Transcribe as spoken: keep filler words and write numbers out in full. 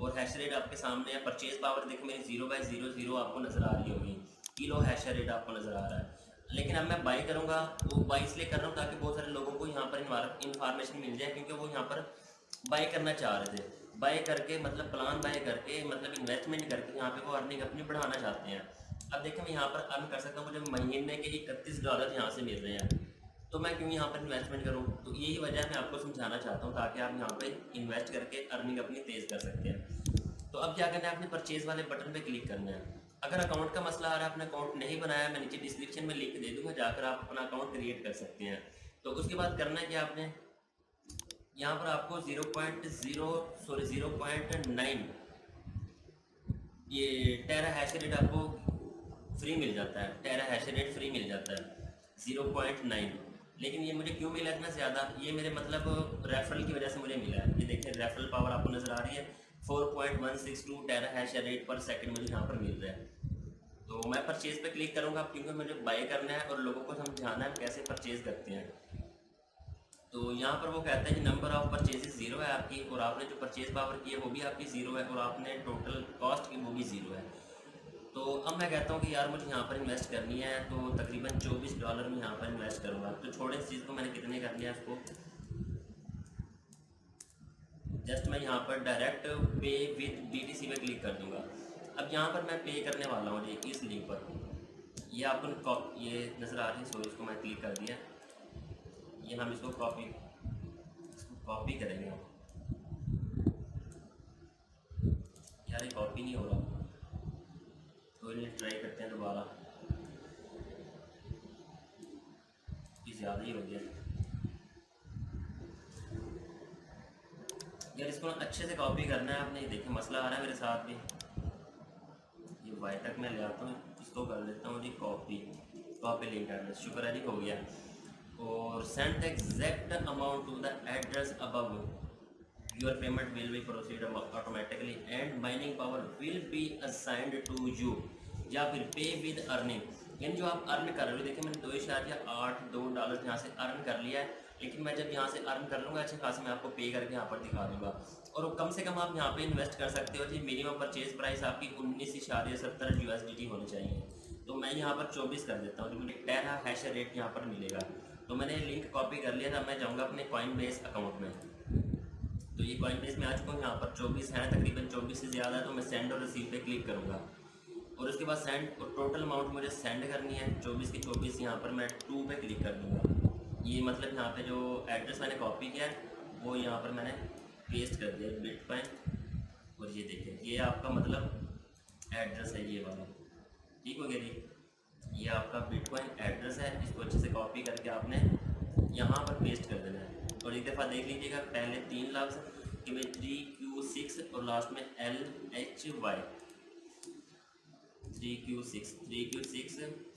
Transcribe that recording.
और hash rate आपके सामने है। परचेज पावर देखिए मेरी जीरो बाई जीरो जीरो आपको नज़र आ रही होगी, किलो हैश रेट आपको नज़र आ रहा है। लेकिन अब मैं बाई करूँगा, वो बाई इसलिए कर रहा हूँ ताकि बहुत सारे लोगों को यहाँ पर इन्फॉर्मेशन मिल जाए, क्योंकि वो यहाँ पर बाई करना चाह रहे थे। बाई करके मतलब प्लान बाई करके मतलब इन्वेस्टमेंट करके यहाँ पे वो अर्निंग अपनी बढ़ाना चाहते हैं। अब देखिए मैं यहाँ पर अर्न कर सकता हूँ, मुझे महीने के इकतीस डॉलर यहाँ से मिल रहे हैं, तो मैं क्यों यहाँ पर इन्वेस्टमेंट करूँ। तो यही वजह मैं आपको समझाना चाहता हूँ ताकि आप यहाँ पे इन्वेस्ट करके अर्निंग अपनी तेज़ कर सकते हैं। तो अब क्या करना है, आपने परचेज़ वाले बटन पे क्लिक करना है। अगर अकाउंट का मसला आ रहा है, आपने अकाउंट नहीं बनाया, मैं नीचे डिस्क्रिप्शन में लिंक दे दूँगा, जाकर आप अपना अकाउंट क्रिएट कर सकते हैं। तो उसके बाद करना है कि आपने यहाँ पर आपको zero point zero sorry zero point nine ये टेरा हैश रेट आपको फ्री मिल जाता है। टेरा हैश रेट फ्री मिल जाता है ज़ीरो पॉइंट नाइन। लेकिन ये मुझे क्यों मिला इतना ज़्यादा, ये मेरे मतलब रेफरल की वजह से मुझे मिला है। ये देखिए रेफरल पावर आपको नज़र आ रही है, four point one six two tera hash rate पर सेकंड मुझे यहाँ पर मिल रहा है। तो मैं परचेज़ पे क्लिक करूँगा क्योंकि मुझे बाय करना है और लोगों को समझाना है कैसे परचेज़ करते हैं। तो यहाँ पर वो कहता है कि नंबर ऑफ परचेजेस ज़ीरो है आपकी, और आपने जो परचेज पावर की है वो भी आपकी ज़ीरो है, और आपने टोटल कॉस्ट की वो भी ज़ीरो है। तो अब मैं कहता हूँ कि यार मुझे यहाँ पर इन्वेस्ट करनी है, तो तकरीबन चौबीस डॉलर में यहाँ पर इन्वेस्ट करूँगा। तो छोड़े इस चीज़ को, मैंने कितने कर लिया इसको, जस्ट मैं यहाँ पर डायरेक्ट पे विद बीटीसी पे क्लिक कर दूँगा। अब यहाँ पर मैं पे करने वाला हूँ जी इस लिंक पर, ये आपको ये नज़र आ रही है, सो इसको मैं क्लिक कर दिया। ये हम इसको कॉपी इसको कॉपी करेंगे हम। यार ये कॉपी नहीं हो रहा, तो इन्हें ट्राई करते हैं दोबारा। ये ज़्यादा ही हो गया यार, इसको अच्छे से कॉपी करना है आपने। देखिए मसला आ रहा है मेरे साथ भी। ये वाई तक मैं ले आता हूँ, इसको कर लेता हूँ जी कॉपी। कॉपी लिंक एड्रेस, शुक्र है जी हो गया। और send the exact amount to the address above, your payment will be proceed automatically and mining power will be assigned to you, या फिर पे विद अर्निंग, यानी जो आप अर्न कर रहे हो। देखिए मैंने दो इशारिया आठ दो डॉलर यहाँ से अर्न कर लिया है, लेकिन मैं जब यहाँ से अर्न कर लूँगा अच्छे खास मैं आपको पे करके यहाँ पर दिखा दूँगा। और कम से कम आप यहाँ पे इन्वेस्ट कर सकते हो जी, मिनिमम परचेज प्राइस आपकी उन्नीस इशारिया सत्तर यू एस डी टी होनी चाहिए। तो मैं यहाँ पर चौबीस कर देता हूँ, जो मुझे टेरा हैश रेट यहाँ पर मिलेगा। तो मैंने लिंक कॉपी कर लिया था, मैं जाऊँगा अपने कॉइन बेस अकाउंट में। तो ये कॉइन बेस में आ चुका हूँ, यहाँ पर चौबीस है, तकरीबन चौबीस से ज़्यादा है, तो मैं सेंड और रिसीव पे क्लिक करूँगा। और उसके बाद सेंड, और टोटल अमाउंट मुझे सेंड करनी है चौबीस की चौबीस। यहाँ पर मैं टू पे क्लिक कर दूँगा। ये मतलब यहाँ पे जो एड्रेस मैंने कॉपी किया है वो यहाँ पर मैंने पेस्ट कर दिया बिटकॉइन। और ये देखिए ये आपका मतलब एड्रेस है ये वाला, ठीक हो गया जी। ये आपका बिटकॉइन एड्रेस है, इसको अच्छे से कॉपी करके आपने यहाँ पर पेस्ट कर देना है। और एक दफ़ा देख लीजिएगा, पहले तीन लफ्ज़ कि भाई थ्री क्यू सिक्स और लास्ट में L H Y, three Q six three Q six